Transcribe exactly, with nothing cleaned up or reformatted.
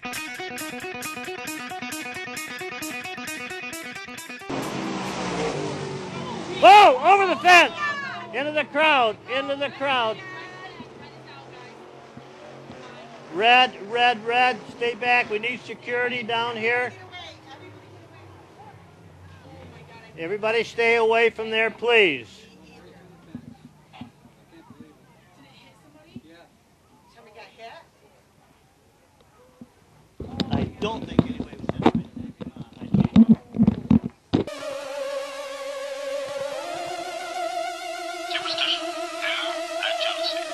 Whoa! Over the fence! Into the crowd! Into the crowd! Red, red, red. Stay back. We need security down here. Everybody stay away from there, please. I don't think anybody was Superstition, fear, and jealousy.